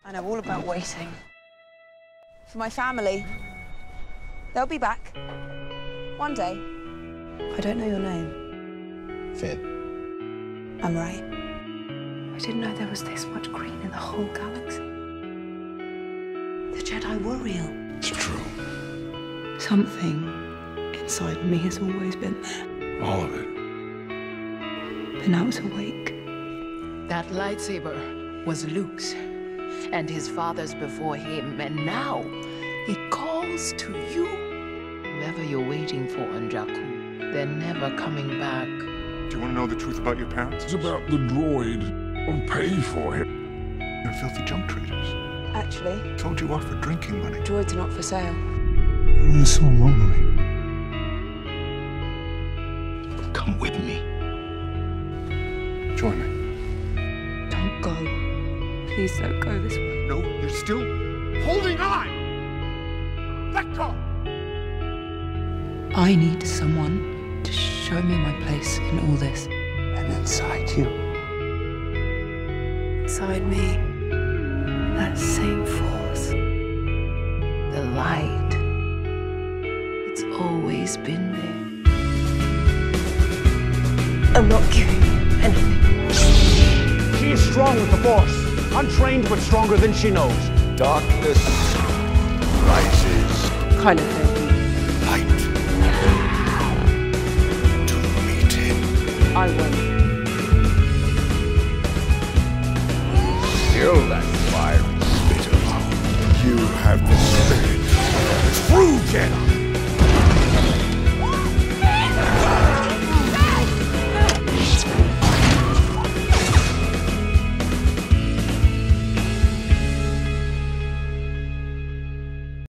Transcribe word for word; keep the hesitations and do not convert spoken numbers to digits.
I know all about waiting. For my family. They'll be back. One day. I don't know your name. Finn. I'm right. I didn't know there was this much green in the whole galaxy. The Jedi were real. It's true. Something inside me has always been there. All of it. But now it's awake. That lightsaber was Luke's and his father's before him, and now it calls to you. Whoever you're waiting for on Jakku, they're never coming back. Do you want to know the truth about your parents? It's about the droid. I'll pay for him. They're filthy junk traders. Actually, Told you off for drinking money. droids are not for sale. I'm so lonely. Come with me. Join me. Don't go. Please don't go this way. No, you're still holding on! Let go! I need someone to show me my place in all this. And inside you. Inside me, that same force. The light. It's always been there. I'm not giving you anything. She is strong with the Force. Untrained, but stronger than she knows. Darkness rises. Kind of thing. Light. To meet him. I won't. Still that fiery spit of hope. You have the spirit of a true Jedi.